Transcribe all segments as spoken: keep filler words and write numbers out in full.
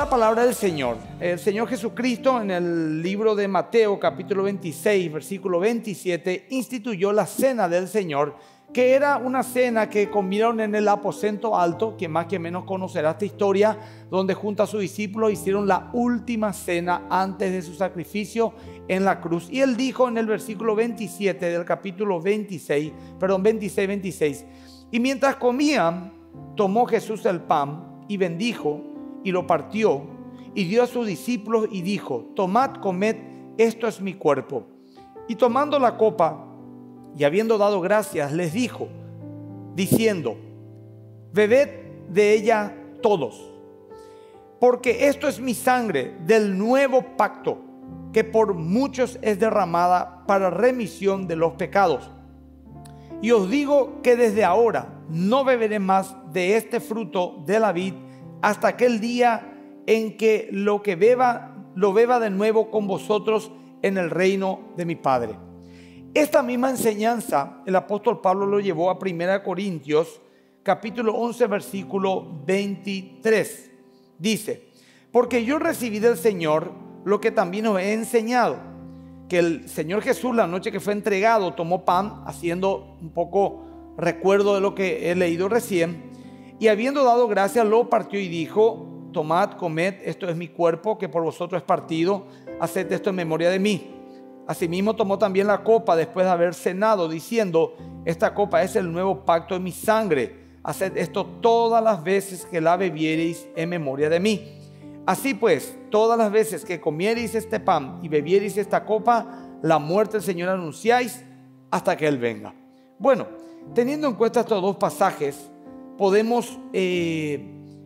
la palabra del Señor. El Señor Jesucristo, en el libro de Mateo capítulo veintiséis, versículo veintisiete, instituyó la cena del Señor, que era una cena que comieron en el aposento alto, que más que menos conocerá esta historia, donde junto a sus discípulos hicieron la última cena antes de su sacrificio en la cruz. Y él dijo en el versículo veintisiete del capítulo veintiséis, perdón, veintiséis, veintiséis, y mientras comían, tomó Jesús el pan y bendijo y lo partió y dio a sus discípulos y dijo: tomad, comed, esto es mi cuerpo. Y tomando la copa y habiendo dado gracias, les dijo, diciendo: bebed de ella todos, porque esto es mi sangre del nuevo pacto, que por muchos es derramada para remisión de los pecados. Y os digo que desde ahora no beberé más de este fruto de la vid hasta aquel día en que lo que beba, lo beba de nuevo con vosotros en el reino de mi Padre. Esta misma enseñanza el apóstol Pablo lo llevó a primera de Corintios capítulo once versículo veintitrés. Dice: porque yo recibí del Señor lo que también os he enseñado, que el Señor Jesús, la noche que fue entregado, tomó pan, haciendo un poco recuerdo de lo que he leído recién, y habiendo dado gracias lo partió y dijo: tomad, comed, esto es mi cuerpo que por vosotros es partido, haced esto en memoria de mí. Asimismo tomó también la copa después de haber cenado, diciendo: esta copa es el nuevo pacto de mi sangre, haced esto todas las veces que la bebiereis en memoria de mí. Así pues, todas las veces que comiereis este pan y bebiereis esta copa, la muerte del Señor anunciáis hasta que Él venga. Bueno, teniendo en cuenta estos dos pasajes, podemos eh,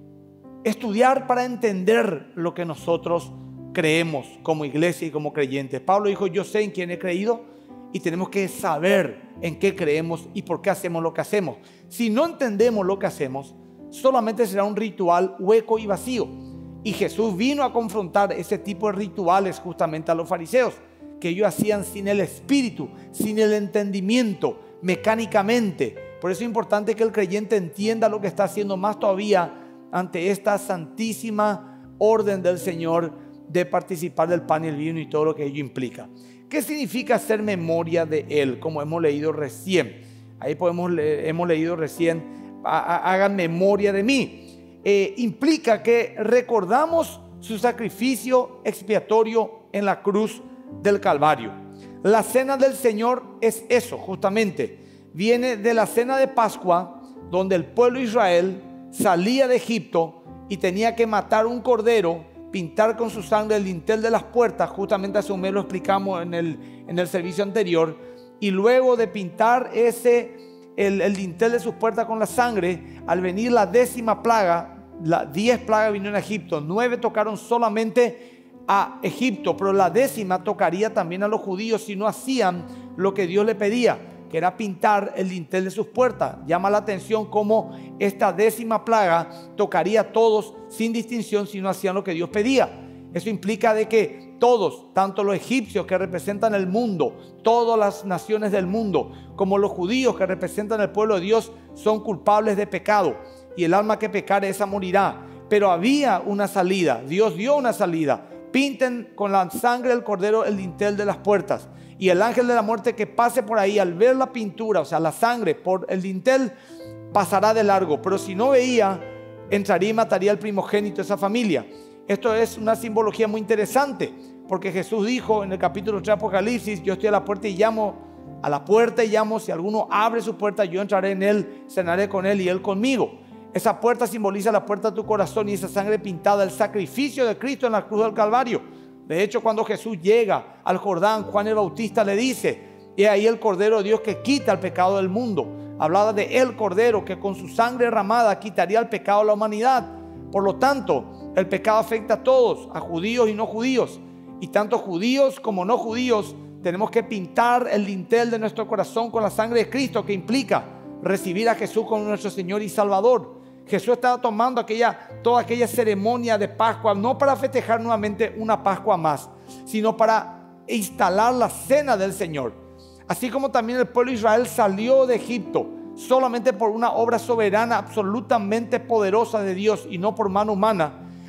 estudiar para entender lo que nosotros creemos como iglesia y como creyentes. Pablo dijo: yo sé en quién he creído, y tenemos que saber en qué creemos y por qué hacemos lo que hacemos. Si no entendemos lo que hacemos, solamente será un ritual hueco y vacío. Y Jesús vino a confrontar ese tipo de rituales justamente a los fariseos, que ellos hacían sin el espíritu, sin el entendimiento, mecánicamente. Por eso es importante que el creyente entienda lo que está haciendo, más todavía ante esta santísima orden del Señor de participar del pan y el vino y todo lo que ello implica. ¿Qué significa hacer memoria de Él? Como hemos leído recién. Ahí podemos le- hemos leído recién: hagan memoria de mí. Eh, implica que recordamos su sacrificio expiatorio en la cruz del Calvario. La cena del Señor es eso, justamente. Viene de la cena de Pascua, donde el pueblo de Israel salía de Egipto y tenía que matar un cordero, pintar con su sangre el dintel de las puertas. Justamente hace un mes lo explicamos en el, en el servicio anterior. Y luego de pintar ese, el, el dintel de sus puertas con la sangre, al venir la décima plaga, las diez plagas vinieron a Egipto, nueve tocaron solamente a Egipto, pero la décima tocaría también a los judíos si no hacían lo que Dios le pedía, que era pintar el dintel de sus puertas. Llama la atención cómo esta décima plaga tocaría a todos sin distinción si no hacían lo que Dios pedía. Eso implica de que todos, tanto los egipcios que representan el mundo, todas las naciones del mundo, como los judíos que representan el pueblo de Dios, son culpables de pecado. Y el alma que pecare, esa morirá. Pero había una salida. Dios dio una salida. Pinten con la sangre del cordero el dintel de las puertas. Y el ángel de la muerte que pase por ahí, al ver la pintura, o sea, la sangre por el dintel, pasará de largo. Pero si no veía, entraría y mataría al primogénito de esa familia. Esto es una simbología muy interesante, porque Jesús dijo en el capítulo tres de Apocalipsis: yo estoy a la puerta y llamo, a la puerta y llamo, si alguno abre su puerta, yo entraré en él, cenaré con él y él conmigo. Esa puerta simboliza la puerta de tu corazón y esa sangre pintada, el sacrificio de Cristo en la cruz del Calvario. De hecho, cuando Jesús llega al Jordán, Juan el Bautista le dice: he ahí el Cordero de Dios que quita el pecado del mundo. Hablaba de el Cordero que con su sangre derramada quitaría el pecado de la humanidad. Por lo tanto, el pecado afecta a todos, a judíos y no judíos. Y tanto judíos como no judíos tenemos que pintar el dintel de nuestro corazón con la sangre de Cristo, que implica recibir a Jesús como nuestro Señor y Salvador. Jesús estaba tomando aquella, toda aquella ceremonia de Pascua, no para festejar nuevamente una Pascua más, sino para instalar la cena del Señor. Así como también el pueblo de Israel salió de Egipto solamente por una obra soberana absolutamente poderosa de Dios y no por mano humana.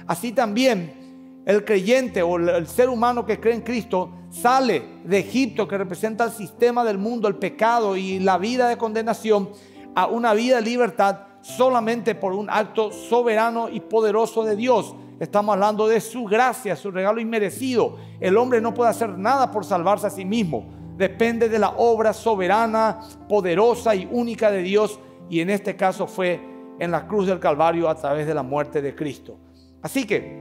Así también el creyente o el ser humano que cree en Cristo sale de Egipto, que representa el sistema del mundo, el pecado y la vida de condenación, a una vida de libertad solamente por un acto soberano y poderoso de Dios. Estamos hablando de su gracia, su regalo inmerecido. El hombre no puede hacer nada por salvarse a sí mismo. Depende de la obra soberana, poderosa y única de Dios. Y en este caso fue en la cruz del Calvario a través de la muerte de Cristo. Así que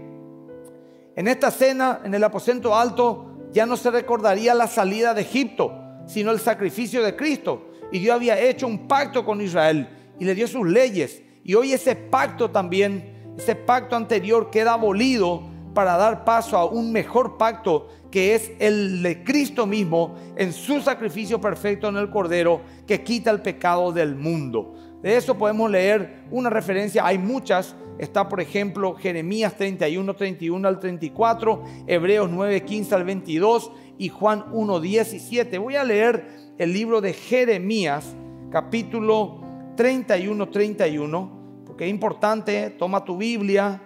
en esta cena, en el aposento alto, ya no se recordaría la salida de Egipto, sino el sacrificio de Cristo. Y Dios había hecho un pacto con Israel y le dio sus leyes. Y hoy ese pacto también, ese pacto anterior queda abolido para dar paso a un mejor pacto, que es el de Cristo mismo en su sacrificio perfecto en el Cordero, que quita el pecado del mundo. De eso podemos leer una referencia, hay muchas. Está por ejemplo Jeremías treinta y uno, treinta y uno al treinta y cuatro, Hebreos nueve, quince al veintidós y Juan uno, diecisiete. Voy a leer el libro de Jeremías capítulo treinta y uno, treinta y uno, porque es importante. Toma tu Biblia,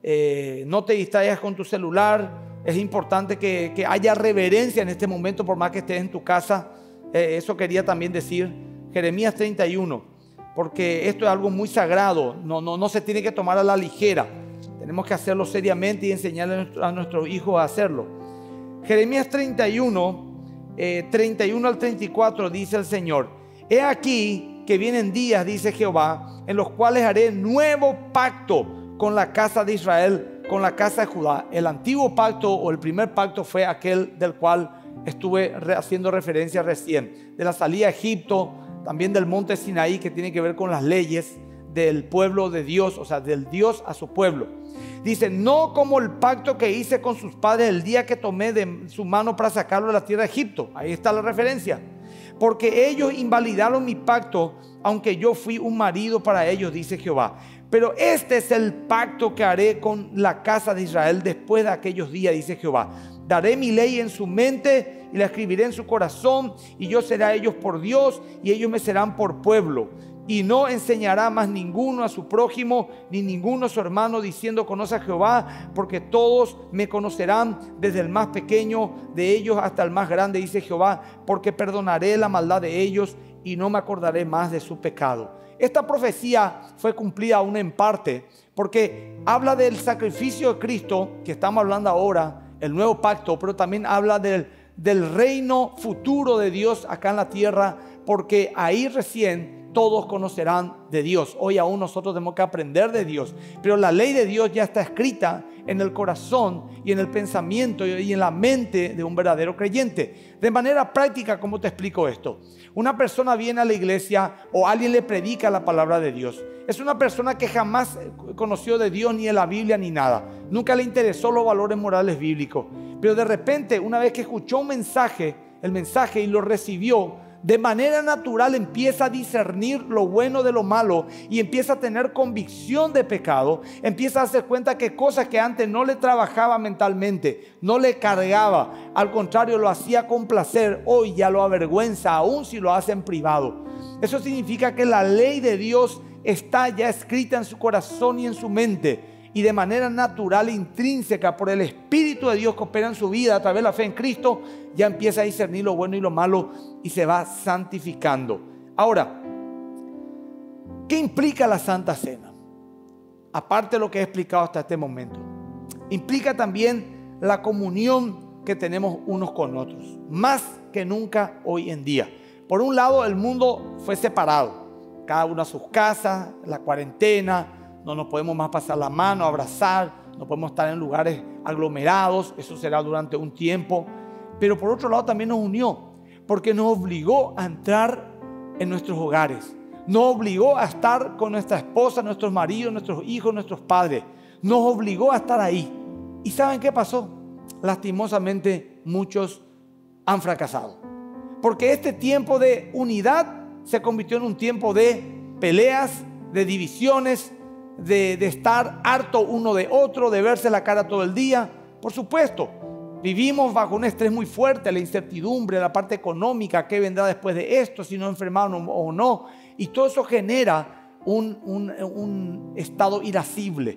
eh, no te distraigas con tu celular. Es importante que, que haya reverencia en este momento, por más que estés en tu casa. Eh, eso quería también decir. Jeremías treinta y uno, porque esto es algo muy sagrado. No, no, no se tiene que tomar a la ligera. Tenemos que hacerlo seriamente y enseñarle a nuestros hijos a hacerlo. Jeremías treinta y uno, eh, treinta y uno al treinta y cuatro dice el Señor: he aquí que vienen días, dice Jehová, en los cuales haré nuevo pacto con la casa de Israel, con la casa de Judá. El antiguo pacto o el primer pacto fue aquel del cual estuve haciendo referencia recién, de la salida a Egipto, también del monte Sinaí, que tiene que ver con las leyes del pueblo de Dios, o sea, del Dios a su pueblo. Dice: no como el pacto que hice con sus padres el día que tomé de su mano para sacarlo de la tierra de Egipto. Ahí está la referencia. Porque ellos invalidaron mi pacto, aunque yo fui un marido para ellos, dice Jehová. Pero este es el pacto que haré con la casa de Israel después de aquellos días, dice Jehová. Daré mi ley en su mente y la escribiré en su corazón, y yo seré a ellos por Dios y ellos me serán por pueblo. Y no enseñará más ninguno a su prójimo, ni ninguno a su hermano, diciendo: conoce a Jehová, porque todos me conocerán, desde el más pequeño de ellos hasta el más grande, dice Jehová, porque perdonaré la maldad de ellos y no me acordaré más de su pecado. Esta profecía fue cumplida aún en parte, porque habla del sacrificio de Cristo, que estamos hablando ahora, el nuevo pacto, pero también habla del, del reino futuro de Dios acá en la tierra, porque ahí recién todos conocerán de Dios. Hoy aún nosotros tenemos que aprender de Dios, pero la ley de Dios ya está escrita en el corazón y en el pensamiento y en la mente de un verdadero creyente. De manera práctica, ¿cómo te explico esto? Una persona viene a la iglesia o alguien le predica la palabra de Dios. Es una persona que jamás conoció de Dios ni de la Biblia ni nada. Nunca le interesó los valores morales bíblicos. Pero de repente, una vez que escuchó un mensaje, el mensaje y lo recibió, de manera natural empieza a discernir lo bueno de lo malo y empieza a tener convicción de pecado. Empieza a hacer cuenta que cosas que antes no le trabajaba mentalmente, no le cargaba, al contrario lo hacía con placer, hoy ya lo avergüenza, aun si lo hace en privado. Eso significa que la ley de Dios está ya escrita en su corazón y en su mente, y de manera natural e intrínseca, por el Espíritu de Dios que opera en su vida a través de la fe en Cristo, ya empieza a discernir lo bueno y lo malo y se va santificando. Ahora, ¿qué implica la Santa Cena? Aparte de lo que he explicado hasta este momento, implica también la comunión que tenemos unos con otros, más que nunca hoy en día. Por un lado, el mundo fue separado, cada uno a sus casas, la cuarentena, no nos podemos más pasar la mano, abrazar, no podemos estar en lugares aglomerados, eso será durante un tiempo. Pero por otro lado también nos unió, porque nos obligó a entrar en nuestros hogares, nos obligó a estar con nuestra esposa, nuestros maridos, nuestros hijos, nuestros padres, nos obligó a estar ahí. ¿Y saben qué pasó? Lastimosamente muchos han fracasado, porque este tiempo de unidad se convirtió en un tiempo de peleas, de divisiones, De, de estar harto uno de otro, de verse la cara todo el día. Por supuesto, vivimos bajo un estrés muy fuerte, la incertidumbre, la parte económica, qué vendrá después de esto, si no enfermaron o no, y todo eso genera un, un, un estado irascible.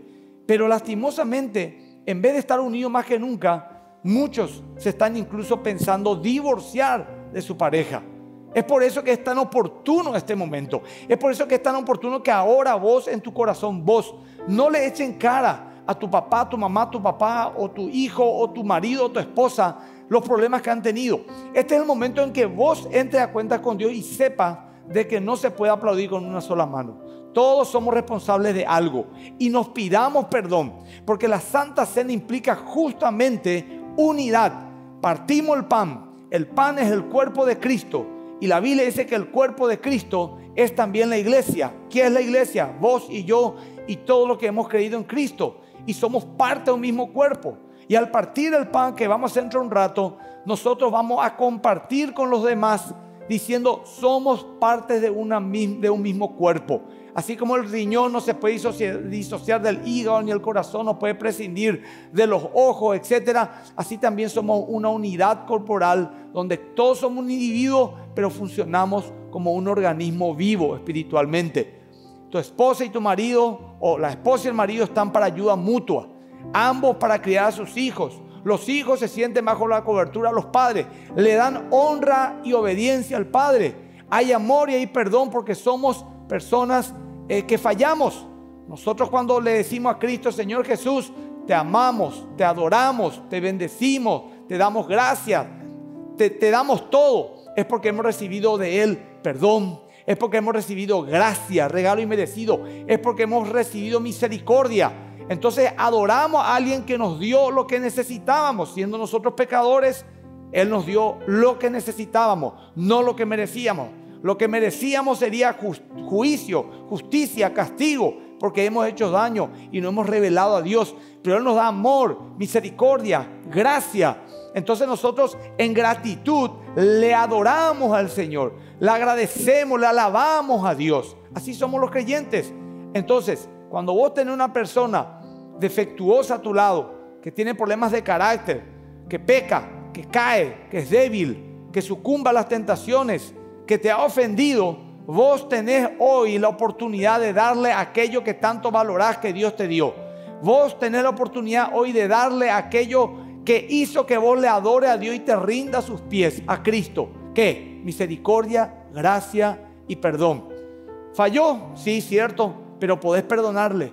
Pero lastimosamente, en vez de estar unidos más que nunca, muchos se están incluso pensando divorciar de su pareja. Es por eso que es tan oportuno este momento. Es por eso que es tan oportuno que ahora vos en tu corazón, vos no le echen cara a tu papá, tu mamá, tu papá o tu hijo o tu marido o tu esposa los problemas que han tenido. Este es el momento en que vos entres a cuentas con Dios y sepas de que no se puede aplaudir con una sola mano. Todos somos responsables de algo y nos pidamos perdón, porque la Santa Cena implica justamente unidad. Partimos el pan. El pan es el cuerpo de Cristo y la Biblia dice que el cuerpo de Cristo es también la iglesia. ¿Qué es la iglesia? Vos y yo y todos los que hemos creído en Cristo, y somos parte de un mismo cuerpo. Y al partir el pan, que vamos a hacer dentro de un rato, nosotros vamos a compartir con los demás diciendo somos parte de, una, de un mismo cuerpo. Así como el riñón no se puede disociar, disociar del hígado, ni el corazón no puede prescindir de los ojos, etcétera. Así también somos una unidad corporal donde todos somos un individuo, pero funcionamos como un organismo vivo espiritualmente. Tu esposa y tu marido, o la esposa y el marido, están para ayuda mutua. Ambos para criar a sus hijos. Los hijos se sienten bajo la cobertura de los padres. Le dan honra y obediencia al padre. Hay amor y hay perdón porque somos personas eh, que fallamos. Nosotros cuando le decimos a Cristo, Señor Jesús, te amamos, te adoramos, te bendecimos, te damos gracias, te, te damos todo, es porque hemos recibido de Él perdón. Es porque hemos recibido gracia, regalo inmerecido. Es porque hemos recibido misericordia. Entonces adoramos a alguien que nos dio lo que necesitábamos. Siendo nosotros pecadores, Él nos dio lo que necesitábamos, no lo que merecíamos. Lo que merecíamos sería ju- juicio, justicia, castigo, porque hemos hecho daño y no hemos revelado a Dios. Pero Él nos da amor, misericordia, gracia. Entonces nosotros en gratitud le adoramos al Señor, le agradecemos, le alabamos a Dios. Así somos los creyentes. Entonces, cuando vos tenés una persona defectuosa a tu lado, que tiene problemas de carácter, que peca, que cae, que es débil, que sucumba a las tentaciones, que te ha ofendido, vos tenés hoy la oportunidad de darle aquello que tanto valorás que Dios te dio. Vos tenés la oportunidad hoy de darle aquello que hizo que vos le adore a Dios y te rinda a sus pies, a Cristo. ¿Qué? Misericordia, gracia y perdón. ¿Falló? Sí, cierto, pero podés perdonarle.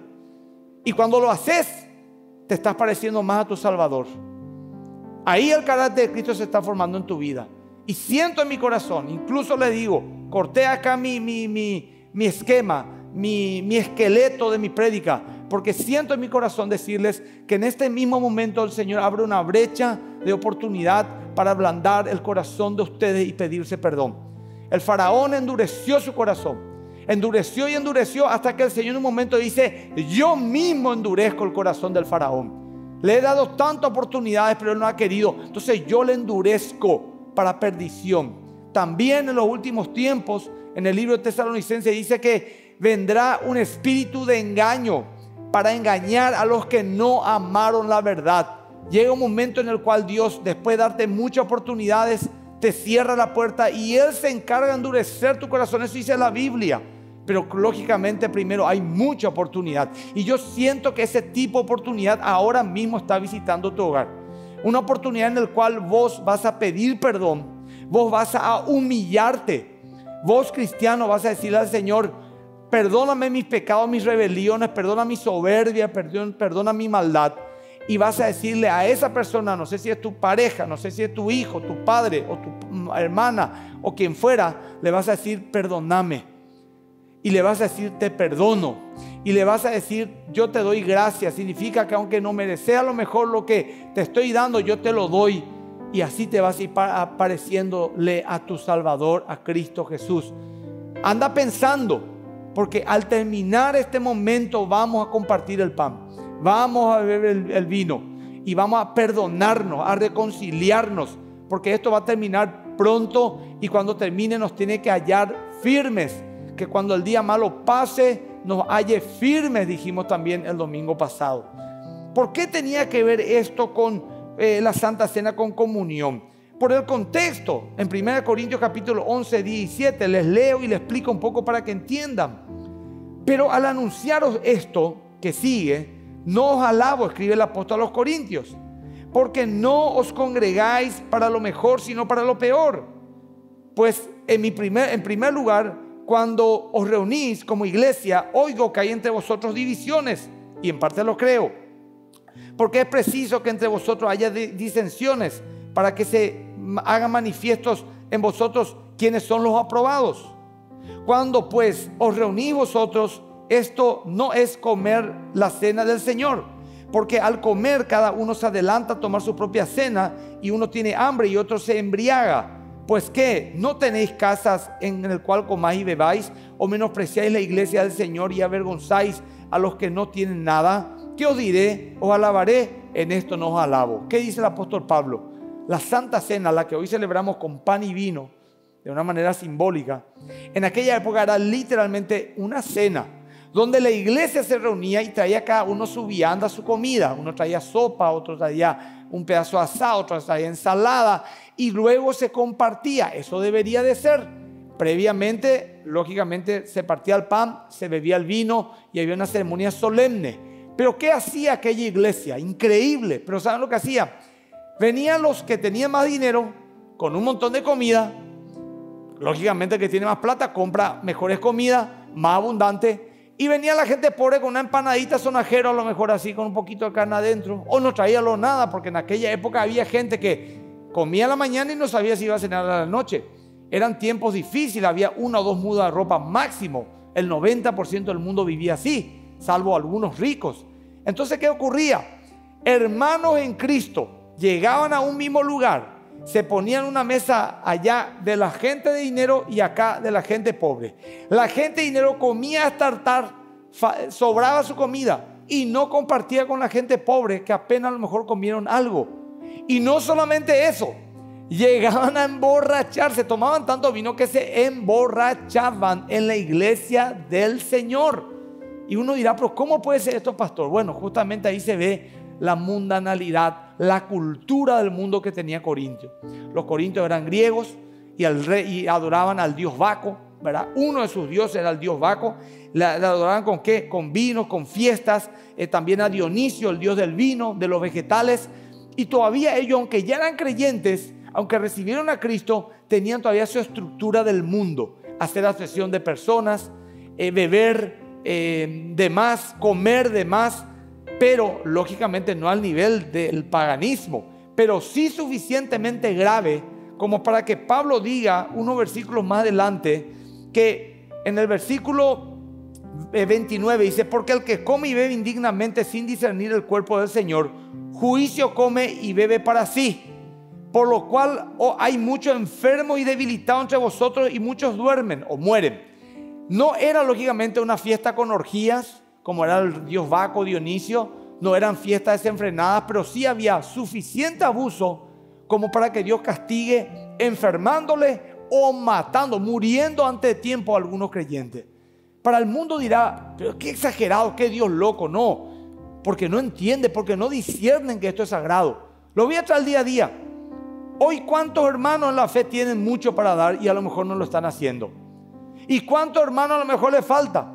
Y cuando lo haces, te estás pareciendo más a tu Salvador. Ahí el carácter de Cristo se está formando en tu vida. Y siento en mi corazón, incluso le digo, corté acá mi, mi, mi, mi esquema, mi, mi esqueleto de mi prédica, porque siento en mi corazón decirles que en este mismo momento el Señor abre una brecha de oportunidad para ablandar el corazón de ustedes y pedirse perdón. El faraón endureció su corazón, endureció y endureció hasta que el Señor en un momento dice, yo mismo endurezco el corazón del faraón. Le he dado tantas oportunidades, pero él no ha querido. Entonces yo le endurezco para perdición. También en los últimos tiempos, en el libro de Tesalonicenses dice que vendrá un espíritu de engaño para engañar a los que no amaron la verdad. Llega un momento en el cual Dios, después de darte muchas oportunidades, te cierra la puerta y Él se encarga de endurecer tu corazón. Eso dice la Biblia. Pero lógicamente primero hay mucha oportunidad. Y yo siento que ese tipo de oportunidad ahora mismo está visitando tu hogar. Una oportunidad en la cual vos vas a pedir perdón. Vos vas a humillarte. Vos, cristiano, vas a decirle al Señor, perdóname mis pecados, mis rebeliones, perdona mi soberbia, perdona, perdona mi maldad. Y vas a decirle a esa persona, no sé si es tu pareja, no sé si es tu hijo, tu padre o tu hermana o quien fuera, le vas a decir, perdóname. Y le vas a decir, te perdono. Y le vas a decir, yo te doy gracias. Significa que aunque no mereces a lo mejor lo que te estoy dando, yo te lo doy. Y así te vas a ir apareciéndole a tu Salvador, a Cristo Jesús. Anda pensando, porque al terminar este momento vamos a compartir el pan. Vamos a beber el, el vino. Y vamos a perdonarnos, a reconciliarnos. Porque esto va a terminar pronto. Y cuando termine nos tiene que hallar firmes. Que cuando el día malo pase, nos halle firmes, dijimos también el domingo pasado. ¿Por qué tenía que ver esto con eh, la Santa Cena, con comunión? Por el contexto. En primera Corintios capítulo once, diecisiete, les leo y les explico un poco para que entiendan. Pero al anunciaros esto que sigue, no os alabo, escribe el apóstol a los Corintios, porque no os congregáis para lo mejor, sino para lo peor. Pues en, mi primer, en primer lugar, cuando os reunís como iglesia, oigo que hay entre vosotros divisiones, y en parte lo creo, porque es preciso que entre vosotros haya disensiones, para que se hagan manifiestos en vosotros quienes son los aprobados. Cuando pues os reunís vosotros, esto no es comer la cena del Señor, porque al comer cada uno se adelanta a tomar su propia cena, y uno tiene hambre y otro se embriaga. Pues ¿qué? ¿No tenéis casas en el cual comáis y bebáis? ¿O menospreciáis la iglesia del Señor y avergonzáis a los que no tienen nada? ¿Qué os diré? ¿Os alabaré? En esto no os alabo. ¿Qué dice el apóstol Pablo? La Santa Cena, la que hoy celebramos con pan y vino, de una manera simbólica, en aquella época era literalmente una cena, donde la iglesia se reunía y traía cada uno su vianda, su comida. Uno traía sopa, otro traía un pedazo de asado, otro traía ensalada, y luego se compartía. Eso debería de ser. Previamente, lógicamente, se partía el pan, se bebía el vino y había una ceremonia solemne. Pero ¿qué hacía aquella iglesia? Increíble. Pero ¿saben lo que hacía? Venían los que tenían más dinero con un montón de comida. Lógicamente, el que tiene más plata compra mejores comidas, más abundante. Y venía la gente pobre con una empanadita sonajero, a lo mejor así, con un poquito de carne adentro. O no traía lo nada, porque en aquella época había gente que comía a la mañana y no sabía si iba a cenar a la noche. Eran tiempos difíciles, había una o dos mudas de ropa máximo. El noventa por ciento del mundo vivía así, salvo algunos ricos. Entonces, ¿qué ocurría? Hermanos en Cristo llegaban a un mismo lugar, se ponían una mesa allá de la gente de dinero y acá de la gente pobre. La gente de dinero comía hasta hartar, sobraba su comida, y no compartía con la gente pobre, que apenas a lo mejor comieron algo. Y no solamente eso, llegaban a emborracharse, tomaban tanto vino que se emborrachaban en la iglesia del Señor. Y uno dirá, pero ¿cómo puede ser esto, pastor? Bueno, justamente ahí se ve la mundanalidad, la cultura del mundo que tenía Corintio. Los corintios eran griegos y, al rey, y adoraban al dios Baco, ¿verdad? Uno de sus dioses era el dios Baco. La, la adoraban con qué? Con vino, con fiestas. Eh, también a Dionisio, el dios del vino, de los vegetales. Y todavía ellos, aunque ya eran creyentes, aunque recibieron a Cristo, tenían todavía su estructura del mundo: hacer asociación de personas, eh, beber eh, de más, comer de más, pero lógicamente no al nivel del paganismo, pero sí suficientemente grave como para que Pablo diga unos versículos más adelante, que en el versículo veintinueve dice: porque el que come y bebe indignamente sin discernir el cuerpo del Señor, juicio come y bebe para sí, por lo cual oh, hay muchos enfermos y debilitados entre vosotros, y muchos duermen o mueren. No era lógicamente una fiesta con orgías como era el dios Baco, Dionisio. No eran fiestas desenfrenadas, pero sí había suficiente abuso como para que Dios castigue enfermándole o matando, muriendo antes de tiempo a algunos creyentes. Para el mundo dirá, pero qué exagerado, qué Dios loco. No, porque no entiende, porque no disciernen que esto es sagrado. Lo voy a traer día a día. Hoy, ¿cuántos hermanos en la fe tienen mucho para dar y a lo mejor no lo están haciendo? ¿Y cuántos hermanos a lo mejor les falta?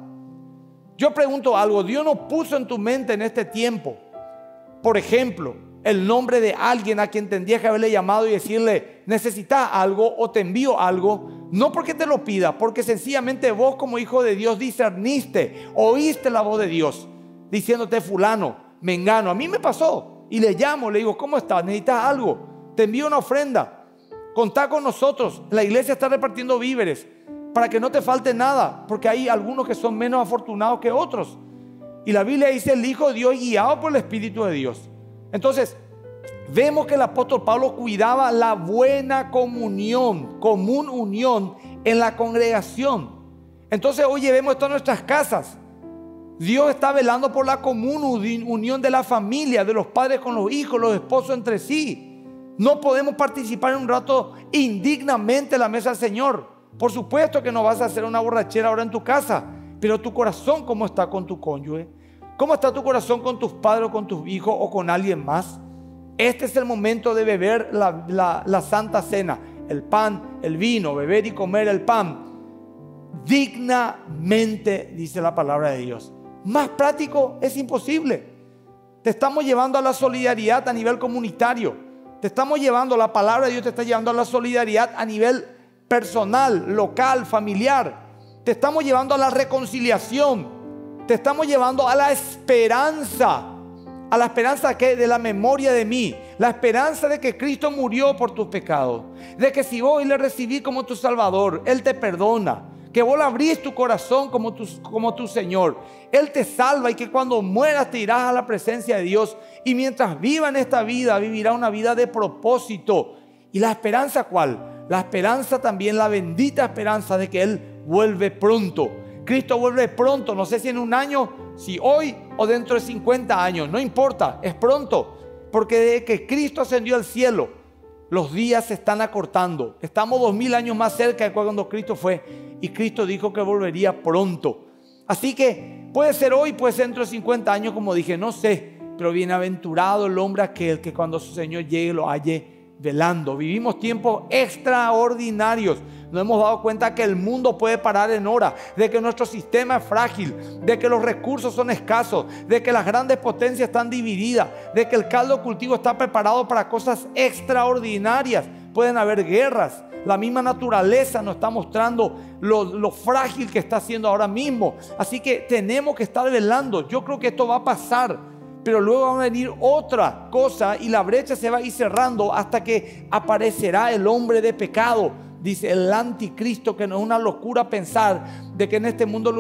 Yo pregunto algo: Dios no puso en tu mente en este tiempo, por ejemplo, el nombre de alguien a quien tendrías que haberle llamado y decirle: necesitas algo o te envío algo, no porque te lo pida, porque sencillamente vos como hijo de Dios discerniste, oíste la voz de Dios diciéndote: fulano, mengano. A mí me pasó, y le llamo, le digo: ¿cómo estás? ¿Necesitas algo? Te envío una ofrenda, contá con nosotros. La iglesia está repartiendo víveres para que no te falte nada, porque hay algunos que son menos afortunados que otros. Y la Biblia dice: el Hijo de Dios guiado por el Espíritu de Dios. Entonces vemos que el apóstol Pablo cuidaba la buena comunión, común unión en la congregación. Entonces hoy llevemos esto a nuestras casas. Dios está velando por la común unión de la familia, de los padres con los hijos, los esposos entre sí. No podemos participar en un rato indignamente en la mesa del Señor. Por supuesto que no vas a hacer una borrachera ahora en tu casa, pero tu corazón, ¿cómo está con tu cónyuge? ¿Cómo está tu corazón con tus padres o con tus hijos o con alguien más? Este es el momento de beber la, la, la Santa Cena, el pan, el vino, beber y comer el pan dignamente, dice la palabra de Dios. Más práctico es imposible. Te estamos llevando a la solidaridad a nivel comunitario. Te estamos llevando, la palabra de Dios te está llevando a la solidaridad a nivel personal, local, familiar. Te estamos llevando a la reconciliación. Te estamos llevando a la esperanza. A la esperanza que de la memoria de mí. La esperanza de que Cristo murió por tus pecados. De que si vos le recibís como tu Salvador, Él te perdona. Que vos le abrís tu corazón como tu, como tu Señor. Él te salva y que cuando mueras te irás a la presencia de Dios. Y mientras viva en esta vida, vivirá una vida de propósito. ¿Y la esperanza cuál? La esperanza también, la bendita esperanza de que Él vuelve pronto. Cristo vuelve pronto, no sé si en un año, si hoy o dentro de cincuenta años, no importa, es pronto. Porque desde que Cristo ascendió al cielo, los días se están acortando. Estamos dos mil años más cerca de cuando Cristo fue. Y Cristo dijo que volvería pronto. Así que puede ser hoy, puede ser dentro de cincuenta años, como dije, no sé. Pero bienaventurado el hombre aquel que cuando su Señor llegue lo halle velando. Vivimos tiempos extraordinarios. Nos hemos dado cuenta que el mundo puede parar en hora, de que nuestro sistema es frágil, de que los recursos son escasos, de que las grandes potencias están divididas, de que el caldo cultivo está preparado para cosas extraordinarias. Pueden haber guerras. La misma naturaleza nos está mostrando lo, lo frágil que está haciendo ahora mismo. Así que tenemos que estar velando. Yo creo que esto va a pasar, pero luego va a venir otra cosa y la brecha se va a ir cerrando hasta que aparecerá el hombre de pecado. Dice el anticristo, que no es una locura pensar de que en este mundo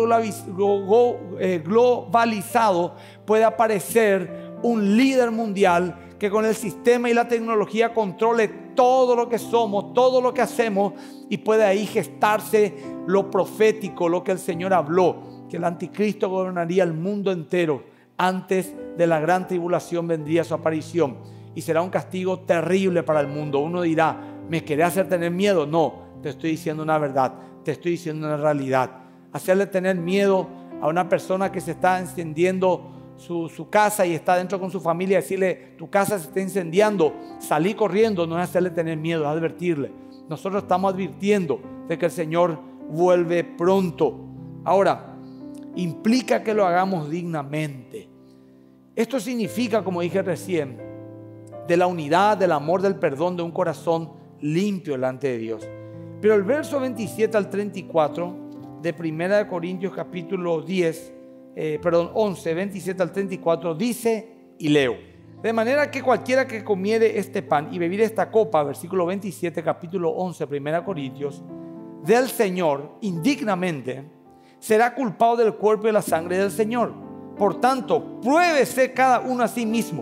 globalizado puede aparecer un líder mundial que con el sistema y la tecnología controle todo lo que somos, todo lo que hacemos, y puede ahí gestarse lo profético, lo que el Señor habló, que el anticristo gobernaría el mundo entero. Antes de la gran tribulación vendría su aparición y será un castigo terrible para el mundo. Uno dirá, ¿me querés hacer tener miedo? No, te estoy diciendo una verdad, te estoy diciendo una realidad. Hacerle tener miedo a una persona que se está encendiendo su, su casa y está dentro con su familia, decirle, tu casa se está incendiando, salí corriendo, no es hacerle tener miedo, es advertirle. Nosotros estamos advirtiendo de que el Señor vuelve pronto. Ahora, implica que lo hagamos dignamente. Esto significa, como dije recién, de la unidad, del amor, del perdón, de un corazón limpio delante de Dios. Pero el verso veintisiete al treinta y cuatro de primera de Corintios capítulo diez, eh, perdón, once, veintisiete al treinta y cuatro dice, y leo: de manera que cualquiera que comiere este pan y bebiere esta copa, versículo veintisiete, capítulo once, primera Corintios, del Señor indignamente, será culpado del cuerpo y de la sangre del Señor. Por tanto, pruébese cada uno a sí mismo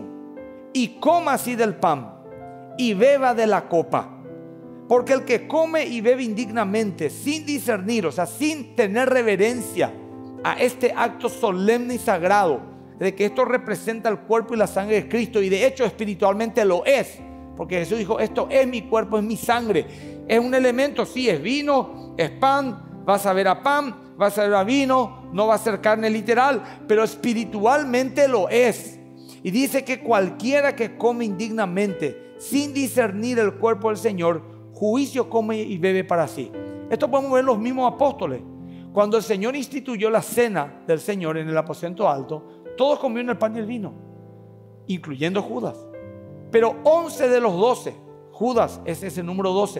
y coma así del pan y beba de la copa. Porque el que come y bebe indignamente, sin discernir, o sea, sin tener reverencia a este acto solemne y sagrado, de que esto representa el cuerpo y la sangre de Cristo, y de hecho espiritualmente lo es, porque Jesús dijo, esto es mi cuerpo, es mi sangre. Es un elemento, sí, es vino, es pan, vas a ver a pan, vas a ver a vino, no va a ser carne literal, pero espiritualmente lo es. Y dice que cualquiera que come indignamente, sin discernir el cuerpo del Señor, juicio come y bebe para sí. Esto podemos ver los mismos apóstoles. Cuando el Señor instituyó la cena del Señor en el aposento alto, todos comieron el pan y el vino, incluyendo Judas. Pero once de los doce, Judas es ese número doce,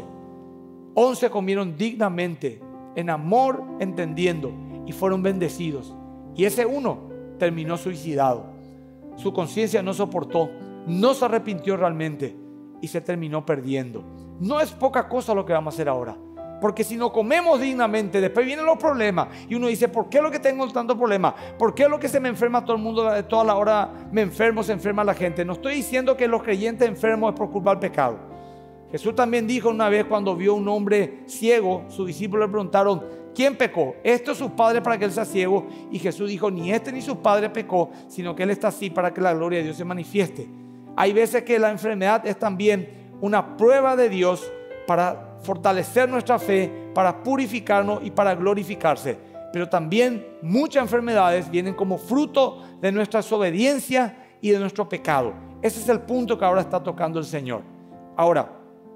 once comieron dignamente, en amor, entendiendo, y fueron bendecidos. Y ese uno terminó suicidado. Su conciencia no soportó, no se arrepintió realmente y se terminó perdiendo. No es poca cosa lo que vamos a hacer ahora, porque si no comemos dignamente, después vienen los problemas y uno dice, ¿por qué es lo que tengo tanto problema? ¿Por qué es lo que se me enferma todo el mundo? Toda la hora me enfermo, se enferma la gente. No estoy diciendo que los creyentes enfermos es por culpa del pecado. Jesús también dijo una vez, cuando vio un hombre ciego, sus discípulos le preguntaron, ¿quién pecó? ¿Esto es su padre para que él sea ciego? Y Jesús dijo, ni este ni su padre pecó, sino que él está así para que la gloria de Dios se manifieste. Hay veces que la enfermedad es también una prueba de Dios para fortalecer nuestra fe, para purificarnos y para glorificarse. Pero también muchas enfermedades vienen como fruto de nuestra desobediencia y de nuestro pecado. Ese es el punto que ahora está tocando el Señor. Ahora,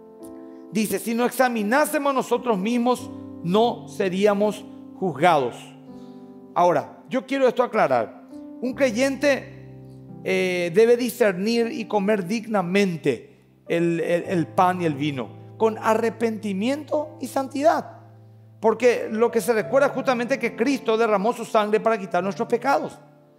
dice, si no examinásemos nosotros mismos, no seríamos juzgados. Ahora, yo quiero esto aclarar. Un creyente eh, debe discernir y comer dignamente el, el, el pan y el vino, con arrepentimiento y santidad. Porque lo que se recuerda es justamente que Cristo derramó su sangre para quitar nuestros pecados.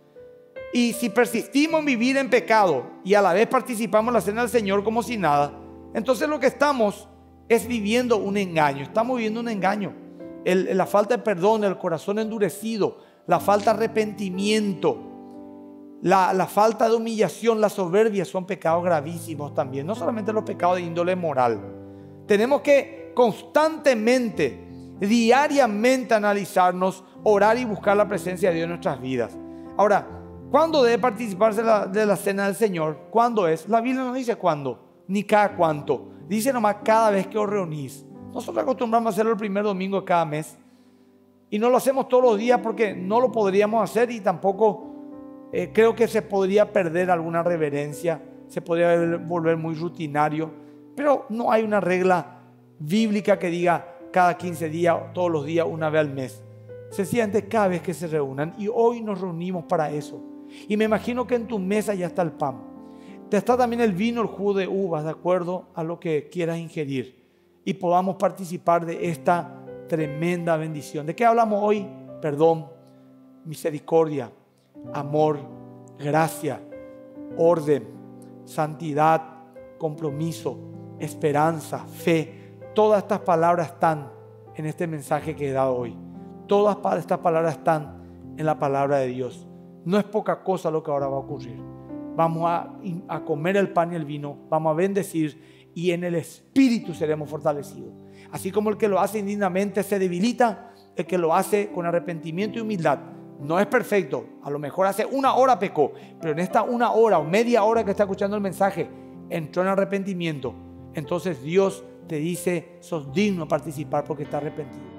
Y si persistimos en vivir en pecado y a la vez participamos en la cena del Señor como si nada, entonces lo que estamos es viviendo un engaño. Estamos viviendo un engaño. El, la falta de perdón, el corazón endurecido, la falta de arrepentimiento, la, la falta de humillación, la soberbia son pecados gravísimos también. No solamente los pecados de índole moral. Tenemos que constantemente, diariamente analizarnos, orar y buscar la presencia de Dios en nuestras vidas. Ahora, ¿cuándo debe participarse de la, de la cena del Señor? ¿Cuándo es? La Biblia no dice cuándo, ni cada cuánto. Dice nomás cada vez que os reunís. Nosotros acostumbramos a hacerlo el primer domingo de cada mes. Y no lo hacemos todos los días porque no lo podríamos hacer y tampoco eh, creo que se podría perder alguna reverencia. Se podría volver muy rutinario. Pero no hay una regla bíblica que diga cada quince días, todos los días, una vez al mes. Sencillamente cada vez que se reúnan. Y hoy nos reunimos para eso. Y me imagino que en tu mesa ya está el pan. Te está también el vino, el jugo de uvas, de acuerdo a lo que quieras ingerir. Y podamos participar de esta tremenda bendición. ¿De qué hablamos hoy? Perdón, misericordia, amor, gracia, orden, santidad, compromiso, esperanza, fe. Todas estas palabras están en este mensaje que he dado hoy. Todas estas palabras están en la palabra de Dios. No es poca cosa lo que ahora va a ocurrir. Vamos a, a comer el pan y el vino, vamos a bendecir y en el Espíritu seremos fortalecidos. Así como el que lo hace indignamente se debilita, el que lo hace con arrepentimiento y humildad no es perfecto. A lo mejor hace una hora pecó, pero en esta una hora o media hora que está escuchando el mensaje entró en arrepentimiento. Entonces Dios te dice, sos digno de participar porque está arrepentido.